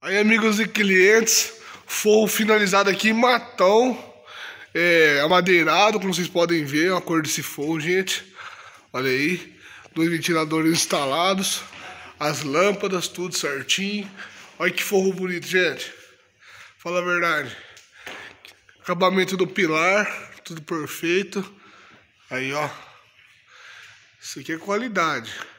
Aí, amigos e clientes, forro finalizado aqui em matão, amadeirado, como vocês podem ver, a cor desse forro, gente. Olha aí, 2 ventiladores instalados, as lâmpadas, tudo certinho. Olha que forro bonito, gente. Fala a verdade. Acabamento do pilar, tudo perfeito. Aí, ó. Isso aqui é qualidade.